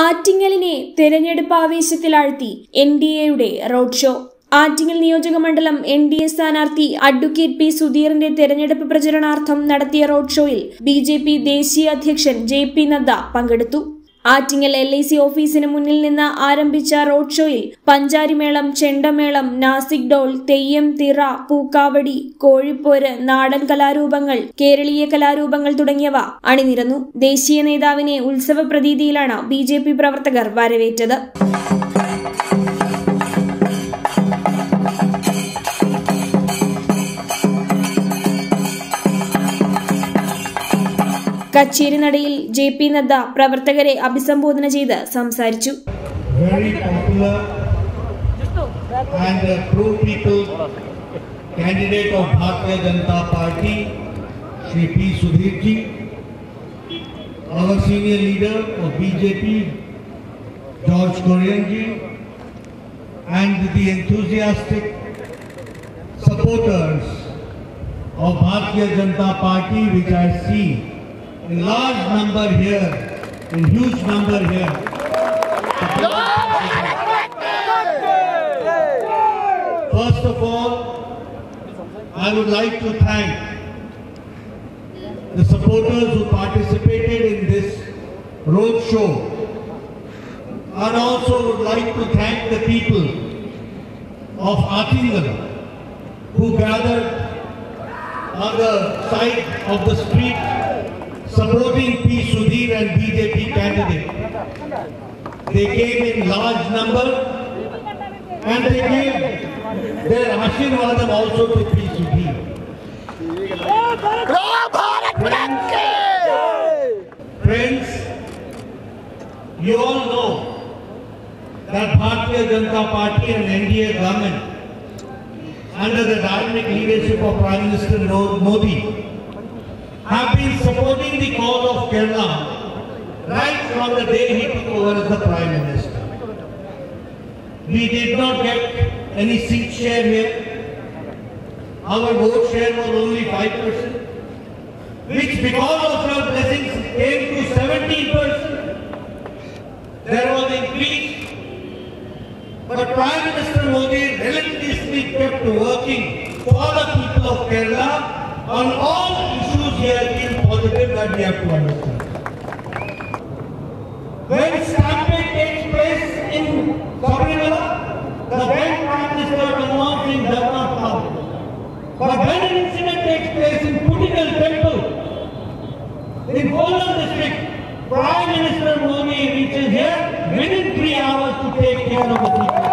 ആറ്റിങ്ങലിനെ തെരഞ്ഞെടുപ്പ് ആവേശത്തിലാഴ്ത്തി NDAയുടെ റോഡ് ഷോ. ആറ്റിങ്ങൽ നിയോജകമണ്ഡലം NDA സ്ഥാനാർത്ഥി അഡ്വക്കേറ്റ് പി സുധീറിന്റെ തെരഞ്ഞെടുപ്പ് പ്രചരണാർത്ഥം നടത്തിയ റോഡ് ഷോയിൽ BJP ദേശീയ അധ്യക്ഷൻ JP നദ്ദ പങ്കെടുത്തു. ആറ്റിങ്ങൽ LIC ഓഫീസിന് മുന്നിൽ നിന്ന് ആരംഭിച്ച റോഡ് ഷോയിൽ പഞ്ചാരിമേളം, ചെണ്ടമേളം, നാസിക് ഡോൾ, തെയ്യം, തിറ, പൂക്കാവടി, കോഴിപ്പോര്, നാടൻ കലാരൂപങ്ങൾ, കേരളീയ കലാരൂപങ്ങൾ തുടങ്ങിയവ അണിനിരന്നു. ദേശീയ നേതാവിനെ ഉത്സവ പ്രതീതിയിലാണ് BJP പ്രവർത്തകർ വരവേറ്റത്. കച്ചേരി നടയിൽ JP നദ്ദ പ്രവർത്തകരെ അഭിസംബോധന ചെയ്ത് സംസാരിച്ചു. Very popular and true people candidate of Bharatiya Janata Party, Shri P. Sudhir ji, our senior leader of BJP, George Korean ji, and the enthusiastic supporters of Bharatiya Janata Party, which I see in large number here, in huge number here. First of all, I would like to thank the supporters who participated in this road show, and also would like to thank the people of Attingal who gathered on the side of the street supporting P. Sudhir and BJP candidate. They came in large number and they gave their Ashirvadam also to P. Sudhir. Friends, you all know that Bharatiya Janata Party and NDA government under the dynamic leadership of Prime Minister Modi have been supporting the cause of Kerala right from the day he took over as the Prime Minister. We did not get any seat share here. Our vote share was only 5%, which because of your blessings came to 17%. There was increase, but Prime Minister Modi relentlessly kept working for the people of Kerala on all issues. He has been positive, that we have to understand. When stampede takes place in Sabarimala, the then Prime Minister Manmohan Singh does not come. But when an incident takes place in Putikal temple in Kollam district, Prime Minister Modi reaches here within 3 hours to take care of the people.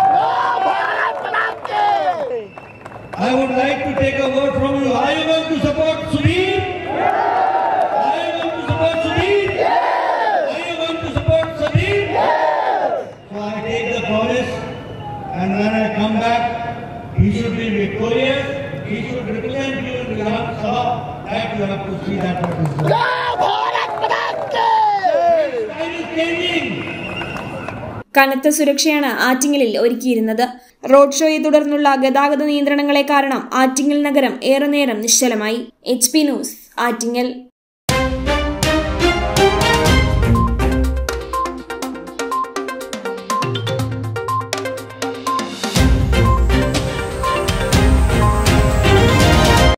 I would like to take a word from you. Are you going to support Sudhir? Are you going to support Sudhir? Are you going to support Sudhir? So I take the promise, and when I come back, he should be victorious. He should represent you in Vidhan Sabha. That you have to see that what is done. Time is changing. കനത്ത സുരക്ഷയാണ് ആറ്റിങ്ങലിൽ ഒരുക്കിയിരുന്നത്. Road ഷോയെ തുടർന്നുള്ള ഗതാഗത നിയന്ത്രണങ്ങളെ കാരണം ആറ്റിങ്ങൽ നഗരം ഏറെ നേരം നിശ്ചലമായി. HP news, Attingal.